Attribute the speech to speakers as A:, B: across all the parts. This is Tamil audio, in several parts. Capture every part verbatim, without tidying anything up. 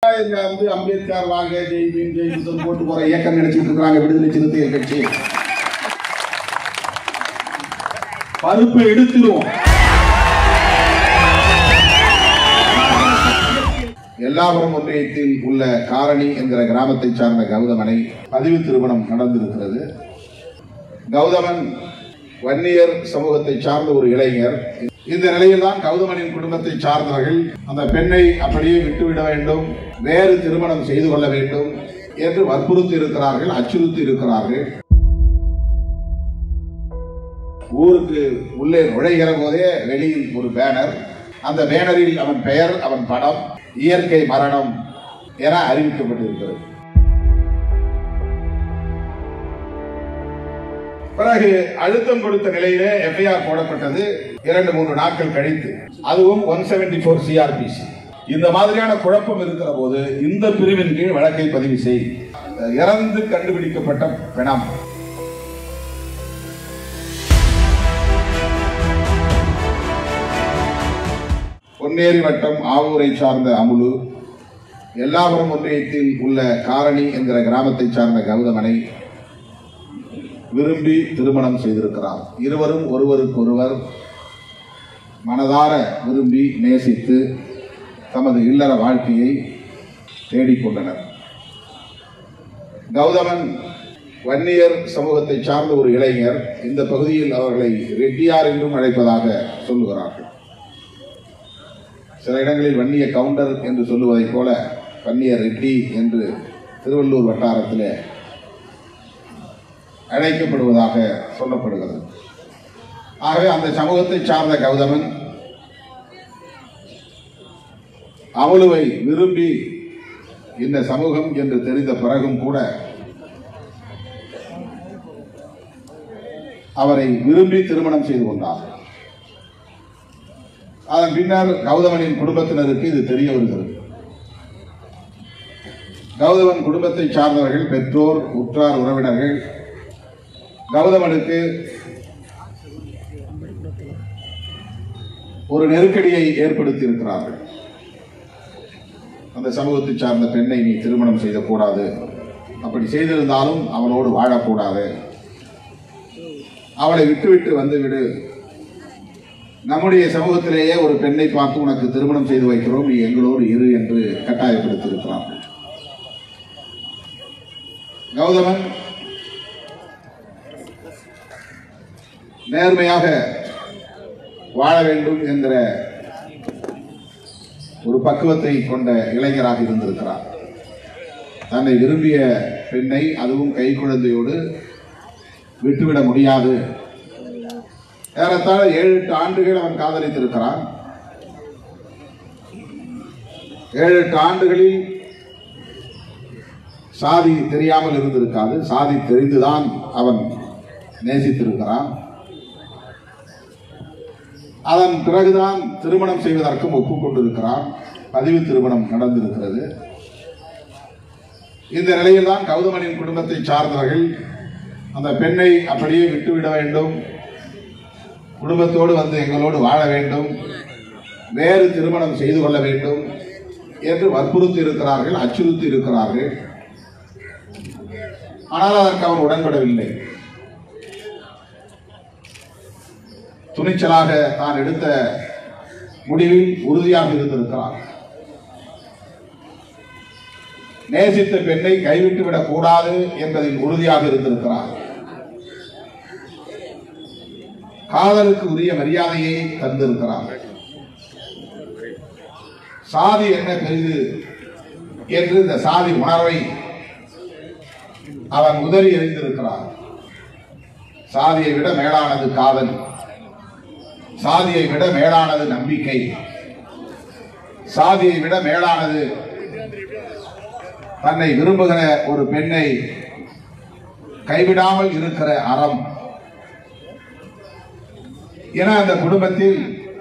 A: வந்து அம்பேத்கர் வாங்க ஜெய் பீம் ஜெய் புத்தன் போட்டு போற இயக்கம் நினைச்சிட்டு இருக்காங்க. விடுதலை சிறுத்தைகள் கட்சி பருப்பை எடுத்துருவோம். எல்லாவரும் ஒன்றியத்தில் உள்ள காரணி என்கிற கிராமத்தை சார்ந்த கௌதமனை பதிவு திருமணம் நடந்திருக்கிறது. கௌதமன் வன்னியர் சமூகத்தை சார்ந்த ஒரு இளைஞர். இந்த நிலையில் தான் கௌதமனின் குடும்பத்தை சார்ந்தவர்கள் அந்த பெண்ணை அப்படியே விட்டுவிட வேண்டும், வேறு திருமணம் செய்து கொள்ள வேண்டும் என்று வற்புறுத்தி இருக்கிறார்கள், அச்சுறுத்தி இருக்கிறார்கள். ஊருக்கு உள்ளே நுழைகிற போதே வெளியில் ஒரு பேனர், அந்த பேனரில் அவன் பெயர், அவன் படம், இயற்கை மரணம் என அறிவிக்கப்பட்டிருக்கிறது. பிறகு அழுத்தம் கொடுத்த நிலையிலே எஃப்ஐஆர் போடப்பட்டது. இரண்டு மூன்று நாட்கள் கழித்து அதுவும் ஒன் செவன்டி போர் சிஆர்பிசி. இந்த மாதிரியான குழப்பம் இருக்கிற போது இந்த பிரிவின் கீழ் வழக்கை பதிவு செய். இறந்து கண்டுபிடிக்கப்பட்ட பிணம் பொன்னேரி வட்டம் ஆவூரை சார்ந்த அமுலு எல்லாவரும் ஒன்றியத்தில் உள்ள காரணி என்கிற கிராமத்தை சார்ந்த கௌதமனை விரும்பி திருமணம் செய்திருக்கிறார். இருவரும் ஒருவருக்கொருவர் மனதார விரும்பி நேசித்து தமது இல்லற வாழ்க்கையை தேடிக்கொண்டனர். கௌதமன் வன்னியர் சமூகத்தை சார்ந்த ஒரு இளைஞர். இந்த பகுதியில் அவர்களை ரெட்டியார் என்றும் அழைப்பதாக சொல்லுகிறார்கள். சில இடங்களில் வன்னிய கவுண்டர் என்று சொல்லுவதைப் போல வன்னியர் ரெட்டி என்று திருவள்ளூர் வட்டாரத்தில் அழைக்கப்படுவதாக சொல்லப்படுகிறது. ஆகவே அந்த சமூகத்தை சார்ந்த கௌதமன் அமுலுவை விரும்பி இந்த சமூகம் என்று தெரிந்த பிறகும் கூட அவரை விரும்பி திருமணம் செய்து கொண்டார். அதன் பின்னர் கௌதமனின் குடும்பத்தினருக்கு இது தெரிய வருகிறது. கௌதமன் குடும்பத்தை சார்ந்தவர்கள், பெற்றோர், உற்றார் உறவினர்கள் கௌதமனுக்கு ஒரு நெருக்கடியை ஏற்படுத்தி இருக்கிறார்கள். அந்த சமூகத்தை சார்ந்த பெண்ணை நீ திருமணம் செய்யக்கூடாது, அப்படி செய்திருந்தாலும் அவளோடு வாழக்கூடாது, அவளை விட்டுவிட்டு வந்துவிடு, நம்முடைய சமூகத்திலேயே ஒரு பெண்ணை பார்த்து உனக்கு திருமணம் செய்து வைக்கிறோம், நீ எங்களோடு இரு என்று கட்டாயப்படுத்தி இருக்கிறார்கள். கௌதமன் நேர்மையாக வாழ வேண்டும் என்கிற ஒரு பக்குவத்தை கொண்ட இளைஞராக இருந்திருக்கிறார். தன்னை விரும்பிய பெண்ணை, அதுவும் கை குழந்தையோடு விட்டுவிட முடியாது. ஏறத்தாழ ஏழு எட்டு ஆண்டுகள் அவன் காதலித்திருக்கிறான். ஏழு எட்டு ஆண்டுகளில் சாதி தெரியாமல் இருந்திருக்காது, சாதி தெரிந்துதான் அவன் நேசித்திருக்கிறான். அதன் பிறகுதான் திருமணம் செய்வதற்கும் ஒப்புக்கொண்டிருக்கிறான். பதிவு திருமணம் நடந்திருக்கிறது. இந்த நிலையில் தான் கௌதமனின் குடும்பத்தை சார்ந்தவர்கள் அந்த பெண்ணை அப்படியே விட்டுவிட வேண்டும், குடும்பத்தோடு வந்து எங்களோடு வாழ வேண்டும், வேறு திருமணம் செய்து கொள்ள வேண்டும் என்று வற்புறுத்தி இருக்கிறார்கள், அச்சுறுத்தி இருக்கிறார்கள். ஆனால் அதற்கு அவர் உடன்படவில்லை. துணிச்சலாக தான் எடுத்த முடிவில் உறுதியாக இருந்திருக்கிறார். நேசித்த பெண்ணை கைவிட்டுவிடக் கூடாது என்பதில் உறுதியாக இருந்திருக்கிறார். காதலுக்கு உரிய மரியாதையை தந்திருக்கிறார். சாதி என்ன பெரிது என்று இந்த சாதி உணர்வை அவன் உதறி எறிந்திருக்கிறார். சாதியை விட மேலானது காதல், சாதியை விட மேலானது நம்பிக்கை, சாதியை விட மேலானது தன்னை விரும்புகிற ஒரு பெண்ணை கைவிடாமல் இருக்கிற அறம் என அந்த குடும்பத்தில்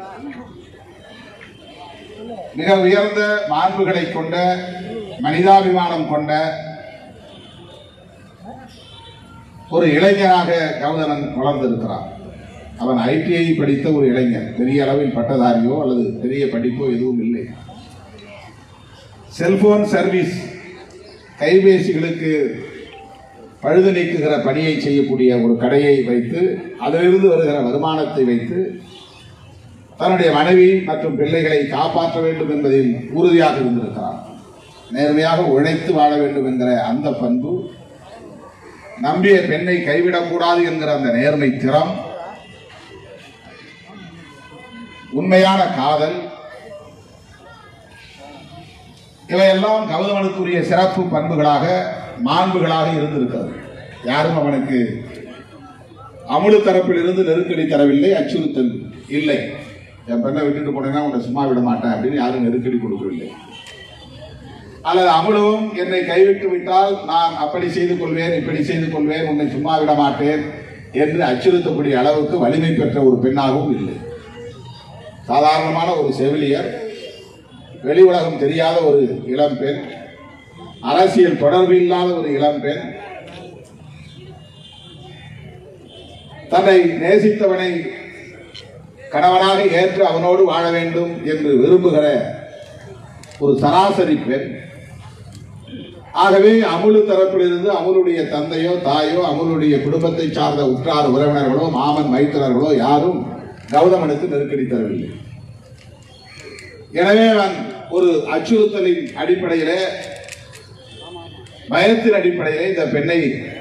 A: மிக உயர்ந்த மாண்புகளை கொண்ட, மனிதாபிமானம் கொண்ட ஒரு இளைஞராக கௌதமன் வளர்ந்திருக்கிறார். அவன் ஐடிஐ படித்த ஒரு இளைஞர், பெரிய அளவில் பட்டதாரியோ அல்லது பெரிய படிப்போ எதுவும் இல்லை. செல்போன் சர்வீஸ் கைபேசிகளுக்கு பழுது நீக்குகிற பணியை செய்யக்கூடிய ஒரு கடையை வைத்து அதிலிருந்து வருகிற வருமானத்தை வைத்து தன்னுடைய மனைவி மற்றும் பிள்ளைகளை காப்பாற்ற வேண்டும் என்பதில் உறுதியாக இருந்திருக்கிறார். நேர்மையாக உழைத்து வாழ வேண்டும் என்கிற அந்த பண்பு, நம்பிய பெண்ணை கைவிடக்கூடாது என்கிற அந்த நேர்மை திறம், உண்மையான காதல், இவையெல்லாம் கௌதமனுக்குரிய சிறப்பு பண்புகளாக மாண்புகளாக இருந்திருக்கிறது. யாரும் அவனுக்கு அமுலு தரப்பில் இருந்து நெருக்கடி தரவில்லை, அச்சுறுத்தல் இல்லை. என் பெண்ணை விட்டுட்டு போனேன்னா உன்னை சும்மா விட மாட்டேன் அப்படின்னு யாரும் நெருக்கடி கொடுக்கவில்லை. அல்லது அமுலுவும் என்னை கைவிட்டு விட்டால் நான் அப்படி செய்து கொள்வேன், இப்படி செய்து கொள்வேன், உன்னை சும்மா விட மாட்டேன் என்று அச்சுறுத்தக்கூடிய அளவுக்கு வலிமை பெற்ற ஒரு பெண்ணாகவும் இல்லை. சாதாரணமான ஒரு செவிலியர், வெளி உலகம் தெரியாத ஒரு இளம் பெண், அரசியல் தொடர்பு இல்லாத ஒரு இளம் பெண், தன்னை நேசித்தவனை கணவனாக ஏற்று அவனோடு வாழ வேண்டும் என்று விரும்புகிற ஒரு சராசரி பெண். ஆகவே அமுலு தரப்பிலிருந்து அமுலுடைய தந்தையோ தாயோ அமுலுடைய குடும்பத்தை சார்ந்த உற்றார் உறவினர்களோ மாமன் மைத்துனர்களோ யாரும் கௌதமனுக்கு நெருக்கடி தரவில்லை. எனவே அவன் ஒரு அச்சுறுத்தலின் அடிப்படையிலே, பயத்தின் அடிப்படையிலே இந்த பெண்ணை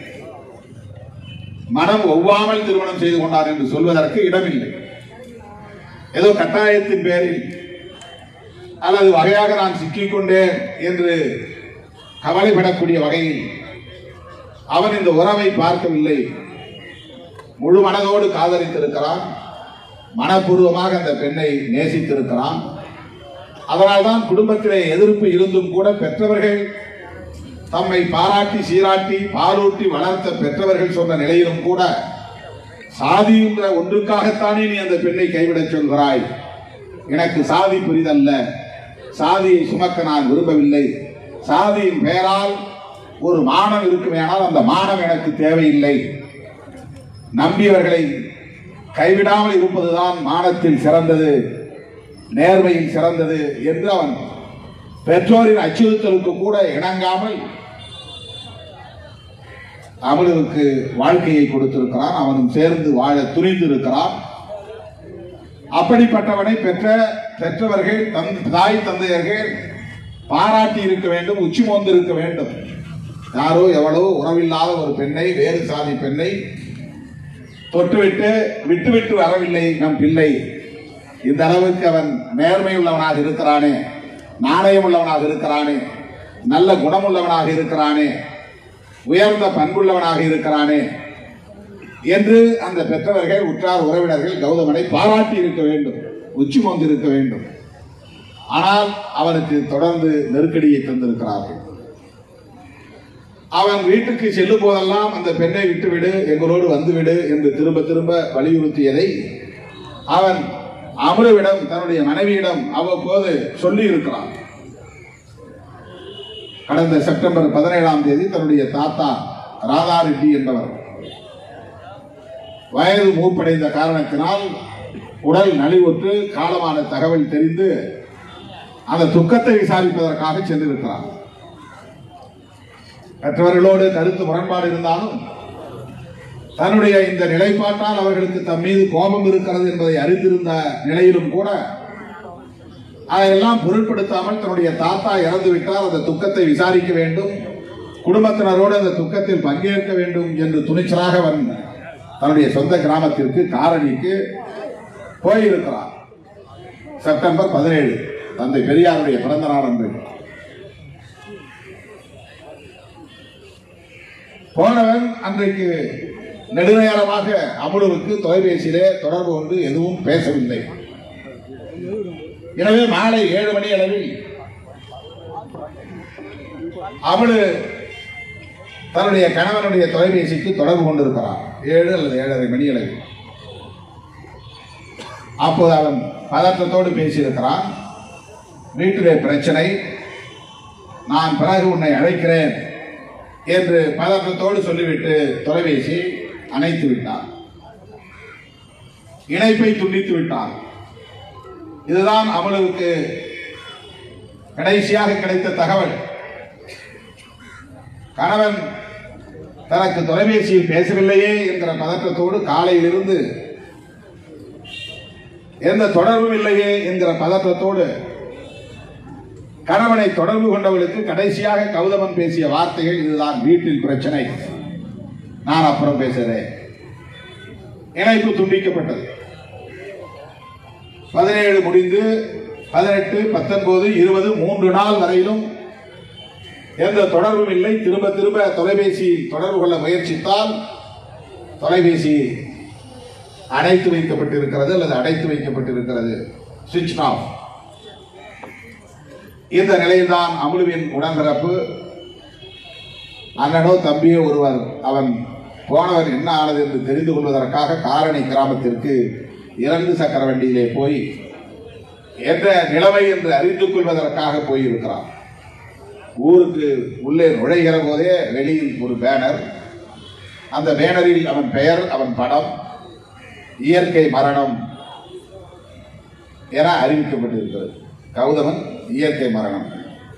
A: மனம் ஒவ்வாமல் திருமணம் செய்து கொண்டார் என்று சொல்வதற்கு இடமில்லை. ஏதோ கட்டாயத்தின் பேரில் அல்லது வகையாக நான் சிக்கிக்கொண்டேன் என்று கவலைப்படக்கூடிய வகையில் அவன் இந்த உறவை பார்க்கவில்லை. முழு மனதோடு காதலித்திருக்கிறான், மனப்பூர்வமாக அந்த பெண்ணை நேசித்திருக்கிறான். அதனால்தான் குடும்பத்திலே எதிர்ப்பு இருந்தும் கூட பெற்றவர்கள் தம்மை பாராட்டி சீராட்டி பாலூட்டி வளர்த்த பெற்றவர்கள் சொன்ன நிலையிலும் கூட சாதி என்ற ஒன்றுக்காகத்தானே நீ அந்த பெண்ணை கைவிடச் சொல்கிறாய், எனக்கு சாதி புரிதல்ல, சாதியை சுமக்க நான் விரும்பவில்லை, சாதியின் பெயரால் ஒரு மானம் இருக்குமேனால் அந்த மானம் எனக்கு தேவையில்லை, நம்பியவர்களை கைவிடாமல் இருப்பதுதான் மானத்தில் சிறந்தது, நேர்மையில் சிறந்தது என்று அவன் பெற்றோரின் அச்சுறுத்தலுக்கு கூட இணங்காமல் அமுலுவுக்கு வாழ்க்கையை கொடுத்திருக்கிறான். அவனும் சேர்ந்து வாழ துணிந்திருக்கிறான். அப்படிப்பட்டவனை பெற்ற பெற்றவர்கள் தாய் தந்தையர்கள் பாராட்டி இருக்க வேண்டும், உச்சி மோந்து இருக்க வேண்டும். யாரோ எவ்வளோ உறவில்லாத ஒரு பெண்ணை, வேறு சாதி பெண்ணை தொட்டுவிட்டு விட்டுவிட்டு வரவில்லை நம் பிள்ளை. இந்த அளவுக்கு அவன் நேர்மை உள்ளவனாக இருக்கிறானே, நாணயம் உள்ளவனாக இருக்கிறானே, நல்ல குணமுள்ளவனாக இருக்கிறானே, உயர்ந்த பண்புள்ளவனாக இருக்கிறானே என்று அந்த பெற்றவர்கள் உற்றார் உறவினர்கள் கௌதமனை பாராட்டி இருக்க வேண்டும், உச்சி மோந்து இருக்க வேண்டும். ஆனால் அவனுக்கு தொடர்ந்து நெருக்கடியை தந்திருக்கிறார்கள். அவன் வீட்டுக்கு செல்லும் போதெல்லாம் அந்த பெண்ணை விட்டுவிடு, எங்களோடு வந்துவிடு என்று திரும்ப திரும்ப வலியுறுத்தியதை அவன் அமுலுவிடம், தன்னுடைய மனைவியிடம் அவ்வப்போது சொல்லி இருக்கிறான். கடந்த செப்டம்பர் பதினேழாம் தேதி தன்னுடைய தாத்தா ராதா ரெட்டி என்பவர் வயது மூப்படைந்த காரணத்தினால் உடல் நலிவுற்று காலமான தகவல் தெரிந்து அந்த துக்கத்தை விசாரிப்பதற்காக சென்றிருக்கிறார். மற்றவர்களோடு கருத்து முரண்பாடு இருந்தாலும் தன்னுடைய இந்த நிலைப்பாட்டால் அவர்களுக்கு தம் மீது கோபம் இருக்கிறது என்பதை அறிந்திருந்த நிலையிலும் கூட அதையெல்லாம் பொருட்படுத்தாமல் தன்னுடைய தாத்தா இறந்து விட்டால் அந்த துக்கத்தை விசாரிக்க வேண்டும், குடும்பத்தினரோடு அந்த துக்கத்தில் பங்கேற்க வேண்டும் என்று துணிச்சலாக அவன் தன்னுடைய சொந்த கிராமத்திற்கு காரணிக்கு போயிருக்கிறார். செப்டம்பர் பதினேழு தந்தை பெரியாருடைய பிறந்த நாள் அன்று போனவன் அன்றைக்கு நெடுநேரமாக அமுலுவுக்கு தொலைபேசியிலே தொடர்பு கொண்டு எதுவும் பேசவில்லை. எனவே மாலை ஏழு மணி அளவில் அமுலு தன்னுடைய கணவனுடைய தொலைபேசிக்கு தொடர்பு கொண்டிருக்கிறார். ஏழு அல்லது ஏழரை மணி அளவில். அப்போது அவன் பதற்றத்தோடு பேசியிருக்கிறான். வீட்டிலே பிரச்சனை, நான் பிறகு உன்னை அழைக்கிறேன் என்று பதற்றத்தோடு சொல்லிவிட்டு தொலைபேசி அணைத்து விட்டார். இணைப்பை துண்டித்து விட்டார். இதுதான் அமுலுவுக்கு கடைசியாக கிடைத்த தகவல், கணவன் தனக்கு தொலைபேசியில் பேசவில்லையே என்கிற பதற்றத்தோடு காலையிலிருந்து எந்த தொடர்பும் இல்லையே என்கிற பதற்றத்தோடு கணவனை தொடர்பு கொண்டவளுக்கு கடைசியாக கௌதமன் பேசிய வார்த்தைகள் இதுதான்: வீட்டில் பிரச்சனை, நான் அப்புறம் பேசுகிறேன். இணைப்பு துண்டிக்கப்பட்டது. பதினேழு முடிந்து பதினெட்டு, பத்தொன்பது, இருபது, மூன்று நாள் வரையிலும் எந்த தொடர்பும் இல்லை. திரும்ப திரும்ப தொலைபேசி தொடர்பு கொள்ள முயற்சித்தால் தொலைபேசி அடைத்து வைக்கப்பட்டிருக்கிறது அல்லது அடைத்து வைக்கப்பட்டிருக்கிறது, சுவிட்ச் ஆஃப். இந்த நிலையில்தான் அமுலுவின் உடன்பிறப்பு அண்ணனோ தம்பியோ ஒருவர் அவன் போனவர் என்ன ஆனது என்று தெரிந்து கொள்வதற்காக காரணி கிராமத்திற்கு இரண்டு சக்கர வண்டியிலே போய் என்ற நிலைமை என்று அறிந்து கொள்வதற்காக போயிருக்கிறார். ஊருக்கு உள்ளே நுழைகிற போதே வெளியில் ஒரு பேனர், அந்த பேனரில் அவன் பெயர், அவன் படம், இயற்கை மரணம் என அறிவிக்கப்பட்டிருக்கிறது. கௌதமன் இயற்கை மரணம்.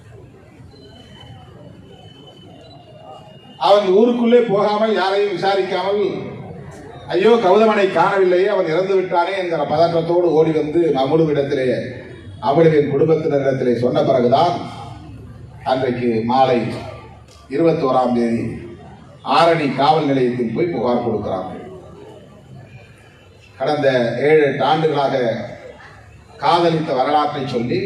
A: அவன் ஊருக்குள்ளே போகாமல் யாரையும் விசாரிக்காமல், ஐயோ கௌதமனை காணவில்லையே, அவன் இறந்து விட்டானே என்கிற பதற்றத்தோடு ஓடி வந்து அமுலுவிடத்திலே, அமுலுவின் குடும்பத்தினரிடத்திலே சொன்ன பிறகுதான் அன்றைக்கு மாலை இருபத்தி ஓராம் தேதி ஆரணி காவல் நிலையத்தில் போய் புகார் கொடுக்கிறார்கள். கடந்த ஏழு எட்டு ஆண்டுகளாக காதலித்த வரலாற்றை சொல்லி,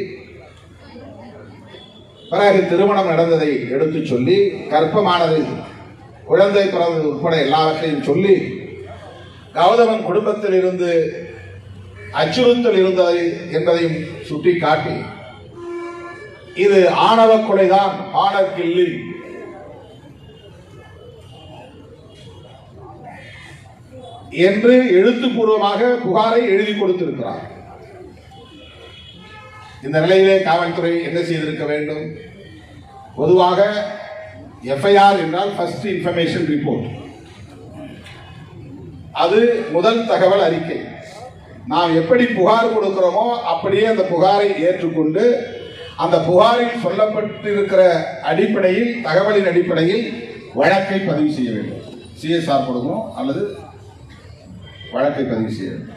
A: பிறகு திருமணம் நடந்ததை எடுத்து சொல்லி, கர்ப்பமானது, குழந்தை பிறந்தது உட்பட எல்லாவற்றையும் சொல்லி, கௌதமன் குடும்பத்தில் இருந்து அச்சுறுத்தல் இருந்ததை என்பதையும் சுட்டிக்காட்டி, இது ஆணவ கொலைதான், ஆணர் கில்லிங் என்று எழுத்துப்பூர்வமாக புகாரை எழுதி கொடுத்திருக்கிறார். இந்த நிலையிலே காவல்துறை என்ன செய்திருக்க வேண்டும்? பொதுவாக எஃப்ஐஆர் என்றால் ஃபர்ஸ்ட் இன்ஃபர்மேஷன் ரிப்போர்ட், அது முதல் தகவல் அறிக்கை. நாம் எப்படி புகார் கொடுக்கிறோமோ அப்படியே அந்த புகாரை ஏற்றுக்கொண்டு அந்த புகாரில் சொல்லப்பட்டிருக்கிற அடிப்படையில், தகவலின் அடிப்படையில் வழக்கை பதிவு செய்ய வேண்டும். சிஎஸ்ஆர் கொடுக்கணும் அல்லது வழக்கை பதிவு செய்ய வேண்டும்.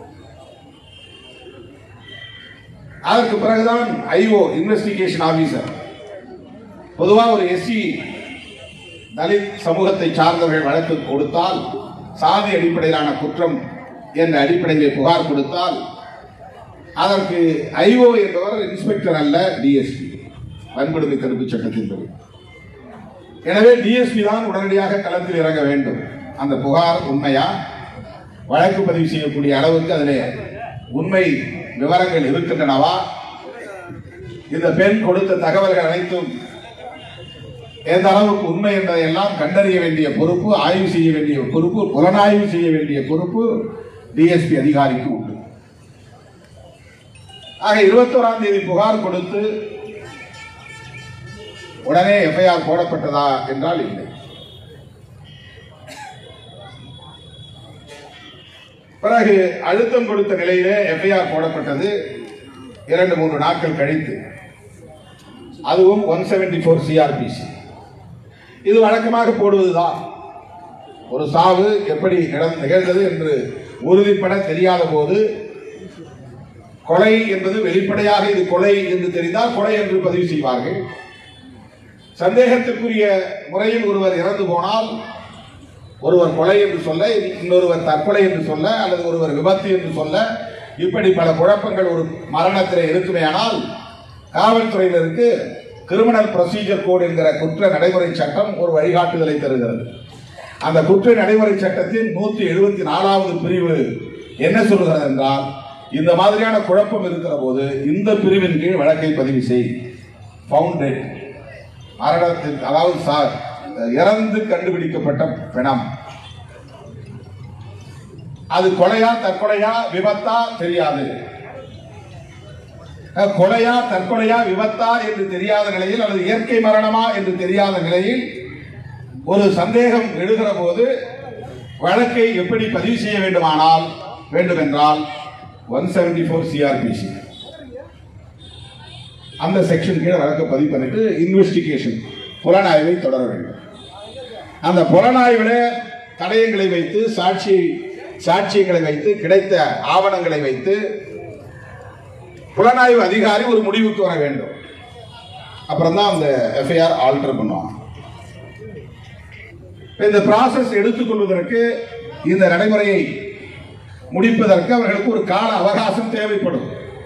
A: அதற்கு பிறகுதான் ஐஓ, இன்வெஸ்டிகேஷன் ஆபீசர். பொதுவாக ஒரு எஸ்சி தலித் சமூகத்தை சார்ந்தவர்கள் வழக்கு கொடுத்தால், சாதி அடிப்படையிலான குற்றம் என்ற அடிப்படையில் புகார் கொடுத்தால், அதற்கு ஐஓ என்பவர் இன்ஸ்பெக்டர் அல்ல, டிஎஸ்பி, வன்கொடுமை தடுப்பு சட்டத்தின்படி. எனவே டிஎஸ்பி தான் உடனடியாக களத்தில் இறங்க வேண்டும். அந்த புகார் உண்மையா, வழக்கு பதிவு செய்யக்கூடிய அளவுக்கு அதிலே உண்மை விவரங்கள் இருக்கின்றனவா, இந்த பெண் கொடுத்த தகவல்கள் அனைத்தும் எந்த அளவுக்கு உண்மை என்பதையெல்லாம் கண்டறிய வேண்டிய பொறுப்பு, ஆய்வு செய்ய வேண்டிய பொறுப்பு, புலனாய்வு செய்ய வேண்டிய பொறுப்பு டிஎஸ்பி அதிகாரிக்கு உண்டு. ஆக இருபத்தோராம் தேதி புகார் கொடுத்து உடனே எஃப்ஐஆர் போடப்பட்டதா என்றால் இல்லை. பிறகு அழுத்தம் கொடுத்த நிலையிலே எஃப்ஐஆர் போடப்பட்டது. இரண்டு மூன்று நாட்கள் கழித்து, அதுவும் ஒன் செவன்டி போர் சிஆர்பிசி. இது வழக்கமாக போடுவதுதான். ஒரு சாவு எப்படி நிகழ்ந்தது என்று உறுதிப்பட தெரியாத போது, கொலை என்பது வெளிப்படையாக இது கொலை என்று தெரிந்தால் கொலை என்று பதிவு செய்வார்கள். சந்தேகத்திற்குரிய முறையில் ஒருவர் இறந்து போனால் ஒருவர் கொலை என்று சொல்ல, இன்னொருவர் தற்கொலை என்று சொல்ல, அல்லது ஒருவர் விபத்து என்று சொல்ல, இப்படி பல குழப்பங்கள் ஒரு மரணத்திலே இருக்குமேயானால் காவல்துறையினருக்கு கிரிமினல் ப்ரொசீஜர் கோட் என்கிற குற்ற நடைமுறை சட்டம் ஒரு வழிகாட்டுதலை தருகிறது. அந்த குற்ற நடைமுறை சட்டத்தின் நூற்றி எழுபத்தி நாலாவது பிரிவு என்ன சொல்கிறது என்றால், இந்த மாதிரியான குழப்பம் இருக்கிற போது இந்த பிரிவின் கீழ் வழக்கை பதிவு செய். ஃபவுண்டட், மரணத்தில், அதாவது சார் இறந்து கண்டுபிடிக்கப்பட்ட பிணம், அது கொலையா தற்கொலையா விபத்தா தெரியாது. கொலையா தற்கொலையா விபத்தா என்று தெரியாத நிலையில், அல்லது இயற்கை மரணமா என்று தெரியாத நிலையில் ஒரு சந்தேகம் எழுகிற போது வழக்கை எப்படி பதிவு செய்ய வேண்டுமானால் வேண்டுமென்றால் ஒன் செவன்டி போர் சிஆர்பிசி அந்த செக்ஷன் கீழே வழக்கு பதிவு பண்ணிட்டு இன்வெஸ்டிகேஷன் புலனாய்வை தொடர வேண்டும். அந்த புலனாய்வில் தடயங்களை வைத்து சாட்சி சாட்சியங்களை வைத்து கிடைத்த ஆவணங்களை வைத்து புலனாய்வு அதிகாரி ஒரு முடிவுக்கு வர வேண்டும். அப்புறம் தான் அந்த எஃப்ஐஆர் ஆல்டர் பண்ணுவாங்க. இந்த ப்ராசஸ் எடுத்துக்கொள்வதற்கு இந்த நடைமுறையை முடிப்பதற்கு அவர்களுக்கு ஒரு கால அவகாசம் தேவைப்படும்.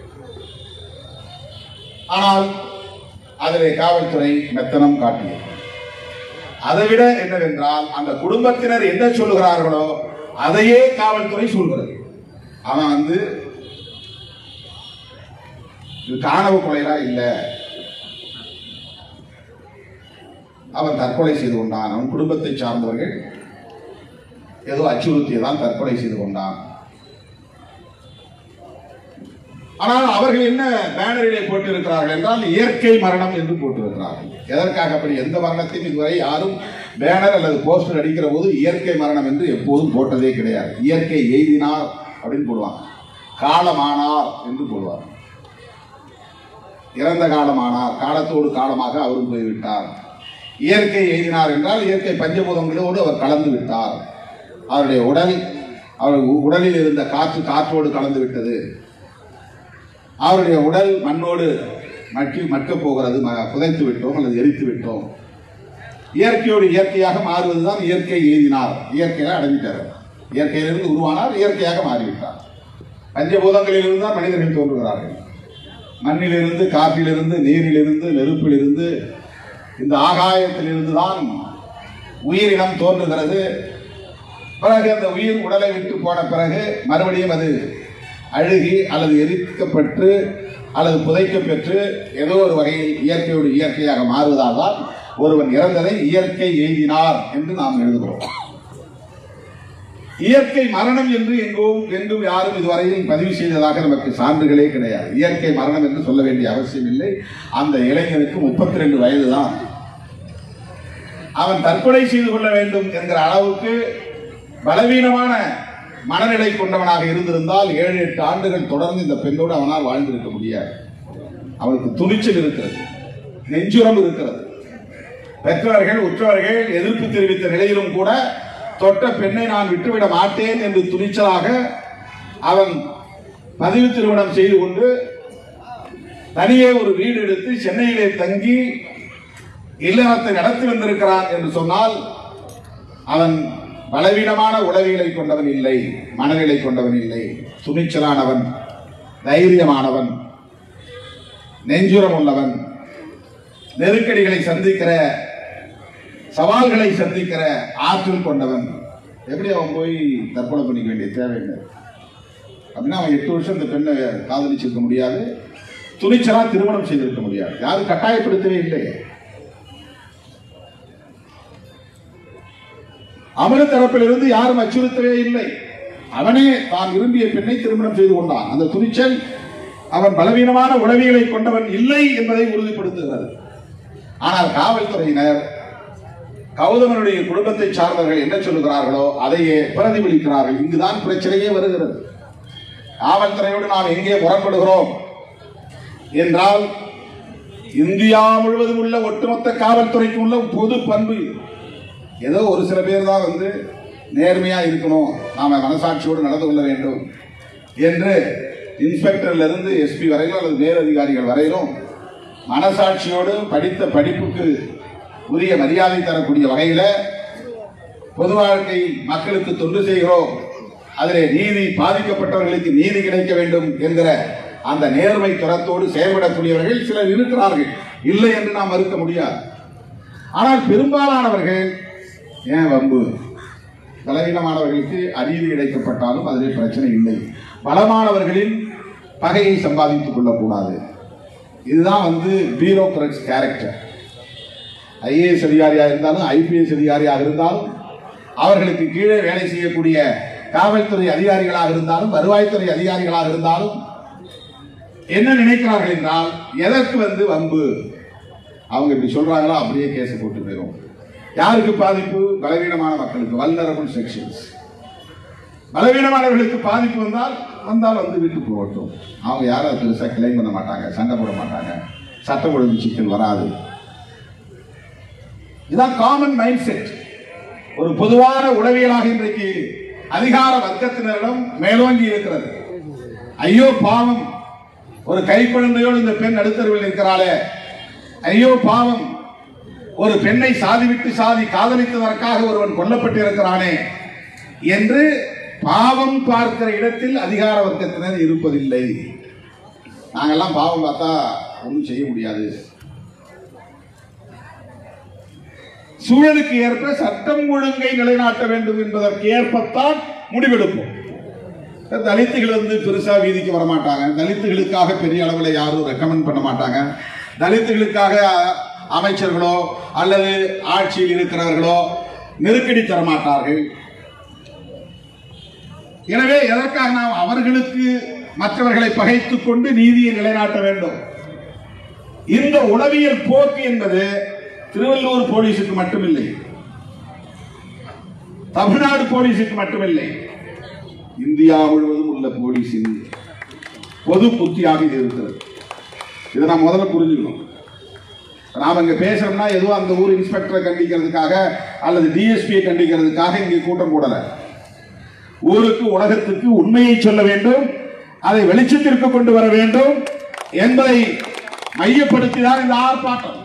A: ஆனால் அதிலே காவல்துறை மெத்தனம் காட்டியது. அதைவிட என்னவென்றால் அந்த குடும்பத்தினர் என்ன சொல்லுகிறார்களோ அதையே காவல்துறை சொல்கிறது. அவன் வந்து காணவ கொலையா இல்ல, அவன் தற்கொலை செய்து கொண்டான், அவன் குடும்பத்தை சார்ந்தவர்கள் ஏதோ அச்சுறுத்தியதான் தற்கொலை செய்து கொண்டான். ஆனால் அவர்கள் என்ன பேனரிலே போட்டிருக்கிறார்கள் என்றால் இயற்கை மரணம் என்று போட்டிருக்கிறார்கள். எதற்காக அப்படி? எந்த மரணத்தையும் இதுவரை யாரும் பேனர் அல்லது போஸ்டர் அடிக்கிற போது இயற்கை மரணம் என்று எப்போதும் போட்டதே கிடையாது. இயற்கை எய்தினார் அப்படின்னு போடுவாங்க, காலமானார் என்று போடுவார். இறந்த காலமானார், காலத்தோடு காலமாக அவரும் போய்விட்டார். இயற்கை எய்தினார் என்றால் இயற்கை பஞ்சபூதங்களோடு அவர் கலந்து விட்டார். அவருடைய உடல் அவர் உடலில் இருந்த காற்று காற்றோடு கலந்து விட்டது, அவருடைய உடல் மண்ணோடு மக்கி மக்கப் போகிறது, புதைத்து விட்டோம் அல்லது எரித்து விட்டோம். இயற்கையோடு இயற்கையாக மாறுவதுதான் இயற்கை எய்தினார். இயற்கையில அடங்கிட்டார், இயற்கையிலிருந்து உருவானார், இயற்கையாக மாறிவிட்டார். பஞ்சபூதங்களிலிருந்து தான் மனிதர்கள் தோன்றுகிறார்கள். மண்ணிலிருந்து, காற்றிலிருந்து, நீரிலிருந்து, நெருப்பிலிருந்து, இந்த ஆகாயத்திலிருந்து தான் உயிரினம் தோன்றுகிறது. பிறகு அந்த உயிர் உடலை விட்டு போன பிறகு மறுபடியும் அது அழுகி அல்லது எரிக்கப்பட்டு அல்லது புதைக்கப்பெற்று ஏதோ ஒரு வகையில் இயற்கையோடு இயற்கையாக மாறுவதால் தான் ஒருவன் இறந்ததை இயற்கை எய்தினார் என்று நாம் எழுதுகிறோம். இயற்கை மரணம் என்று எங்கும் எங்கும் யாரும் இதுவரையில் பதிவு செய்ததாக நமக்கு சான்றுகளே கிடையாது. இயற்கை மரணம் என்று சொல்ல வேண்டிய அவசியம் இல்லை. அந்த இளைஞனுக்கு முப்பத்தி ரெண்டு வயது தான். அவன் தற்கொலை செய்து கொள்ள வேண்டும் என்கிற அளவுக்கு பலவீனமான மனநிலை கொண்டவனாக இருந்திருந்தால் ஏழு எட்டு ஆண்டுகள் தொடர்ந்து இந்த பெண்ணோடு அவனால் வாழ்ந்திருக்க முடியாது. அவனுக்கு துணிச்சல் இருக்கிறது, நெஞ்சுரம் இருக்கிறது. பெற்றவர்கள் உற்றவர்கள் எதிர்ப்பு தெரிவித்த நிலையிலும் கூட தொட்ட பெண்ணை நான் விட்டுவிட மாட்டேன் என்று துணிச்சலாக அவன் பதிவு திருமணம் செய்து கொண்டு தனியே ஒரு வீடு எடுத்து சென்னையிலே தங்கி இல்லறத்தை நடத்தி வந்திருக்கிறான் என்று சொன்னால் அவன் பலவீனமான உளவியலை கொண்டவன் இல்லை, மனநிலை கொண்டவன் இல்லை, துணிச்சலானவன், தைரியமானவன், நெஞ்சுரம் உள்ளவன், நெருக்கடிகளை சந்திக்கிற சவால்களை சந்திக்கிற ஆற்றல் கொண்டவன். எப்படி அவன் போய் தற்கொலை பண்ணிக்க வேண்டிய தேவையில்லை. அப்படின்னா அவன் எட்டு வருஷம் இந்த பெண்ணை காதலிச்சிருக்க முடியாது, துணிச்சலா திருமணம் செய்திருக்க முடியாது. யாரும் கட்டாயப்படுத்தவே இல்லை. அவன தரப்பிலிருந்து யாரும் அச்சுறுத்தவே இல்லை. அவனே தான் விரும்பிய பெண்ணை திருமணம் செய்து கொண்டான். அந்த துணிச்சல் அவன் பலவீனமான உளவியலை கொண்டவன் இல்லை என்பதை உறுதிப்படுத்துகிறது. ஆனால் காவல்துறையினர் கௌதமனுடைய குடும்பத்தை சார்ந்தவர்கள் என்ன சொல்லுகிறார்களோ அதையே பிரதிபலிக்கிறார்கள். இங்குதான் பிரச்சனையே வருகிறது. காவல்துறையோடு நாம் எங்கே முரண்படுகிறோம் என்றால் இந்தியா முழுவதும் உள்ள ஒட்டுமொத்த காவல்துறைக்கு உள்ள பொது பண்பு. ஏதோ ஒரு சில பேர் தான் வந்து நேர்மையா இருக்கணும், நாம மனசாட்சியோடு நடந்து கொள்ள வேண்டும் என்று இன்ஸ்பெக்டர்ல இருந்து எஸ்பி வரையிலும் அல்லது மேலதிகாரிகள் வரையிலும் மனசாட்சியோடு படித்த படிப்புக்கு உரிய மரியாதை தரக்கூடிய வகையில பொது வாழ்க்கை மக்களுக்கு தொண்டு செய்கிறோம், அதிலே நீதி பாதிக்கப்பட்டவர்களுக்கு நீதி கிடைக்க வேண்டும் என்கிற அந்த நேர்மை துறத்தோடு செயல்படக்கூடியவர்கள் சிலர் இருக்கிறார்கள், இல்லை என்று நாம் மறுக்க முடியாது. ஆனால் பெரும்பாலானவர்கள் ஏன் வம்பு, பலவீனமானவர்களுக்கு அநீதி இழைக்கப்பட்டாலும் அதில் பிரச்சனை இல்லை, பலமானவர்களின் பகையை சம்பாதித்துக் கொள்ளக்கூடாது. இதுதான் வந்து பியூரோக்ராட்ஸ் கேரக்டர். ஐஏஎஸ் அதிகாரியாக இருந்தாலும் ஐபிஎஸ் அதிகாரியாக இருந்தாலும் அவர்களுக்கு கீழே வேலை செய்யக்கூடிய காவல்துறை அதிகாரிகளாக இருந்தாலும் வருவாய்த்துறை அதிகாரிகளாக இருந்தாலும் என்ன நினைக்கிறார்கள் என்றால் எதற்கு வந்து வம்பு, அவங்க இப்படி சொல்றாங்களோ அப்படியே கேஸ் போட்டு போயிடும். யாருக்கு பாதிப்பு? பலவீனமான மக்களுக்கு, வல்னரபிள் செக்ஷன்ஸ். பலவீனமானவர்களுக்கு பாதிப்பு வந்தால் வந்தால் வந்து வீட்டுக்கு போகட்டும், அவங்க யாரும் பெருசாக கிளைம் பண்ண மாட்டாங்க, சண்டை போட மாட்டாங்க. சட்டம் ஒழுங்கு சிக்கல் வராது. இதுதான் காமன் மைண்ட் செட். ஒரு பொதுவான உளவியலாக இன்றைக்கு அதிகார வர்க்கத்தினரிடம் மேலோங்கி இருக்கிறது. ஐயோ பாவம், ஒரு கைக்குழந்தையோடு இந்த பெண் நடுத்தருவில் இருக்கிறாளே, ஐயோ பாவம், ஒரு பெண்ணை சாதி விட்டு சாதி காதலித்ததற்காக ஒருவன் கொல்லப்பட்டிருக்கிறானே என்று பாவம் பார்க்கிற இடத்தில் அதிகார வர்க்கத்தினர் இருப்பதில்லை. நாங்கெல்லாம் பாவம் பார்த்தா ஒன்றும் செய்ய முடியாது, சூழலுக்கு ஏற்ப சட்டம் ஒழுங்கை நிலைநாட்ட வேண்டும் என்பதற்கு ஏற்பத்தான் முடிவெடுப்போம். தலித்துகள் வந்து பெருசா வீதிக்கு வரமாட்டாங்க, தலித்துகளுக்காக பெரிய அளவில் யாரும் ரெக்கமெண்ட் பண்ண மாட்டாங்க, தலித்துகளுக்காக அமைச்சர்களோ அல்லது ஆட்சியில் இருக்கிறவர்களோ நெருக்கடி தர மாட்டார்கள். எனவே எதற்காக நாம் அவர்களுக்கு மற்றவர்களை பகைத்துக் கொண்டு நீதியை நிலைநாட்ட வேண்டும்? இந்த உளவியல் போக்கு என்பது திருவள்ளூர் போலீசுக்கு மட்டுமில்லை, தமிழ்நாடு போலீசுக்கு மட்டுமில்லை, இந்தியா முழுவதும் உள்ள போலீசின் பொது புத்தியாக இது இருக்கிறது. இதை நாம் முதல்ல புரிஞ்சுக்கணும். நாம் இங்க பேசுறோம்னா ஏதோ அந்த ஊர் இன்ஸ்பெக்டரை கண்டிக்கிறதுக்காக அல்லது டிஎஸ்பியை கண்டிக்கிறதுக்காக இங்கே கூட்டம் கூடல. ஊருக்கு உலகத்துக்கு உண்மையை சொல்ல வேண்டும், அதை வெளிச்சத்திற்கு கொண்டு வர வேண்டும் என்பதை மையப்படுத்திதான் இந்த ஆர்ப்பாட்டம்.